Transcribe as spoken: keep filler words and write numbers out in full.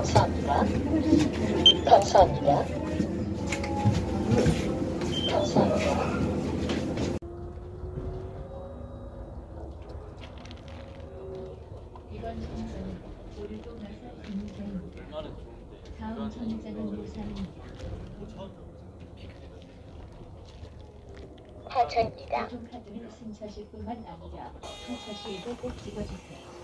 감사합니다. 감사합니다. 감사합니다. 이번 정선은 오류도 나서 진입입니다. 다음 정류장은 모산입니다. 하천입니다. 교통카드는 승차시 뿐만 아니라 하차 시에도 꼭 찍어주세요.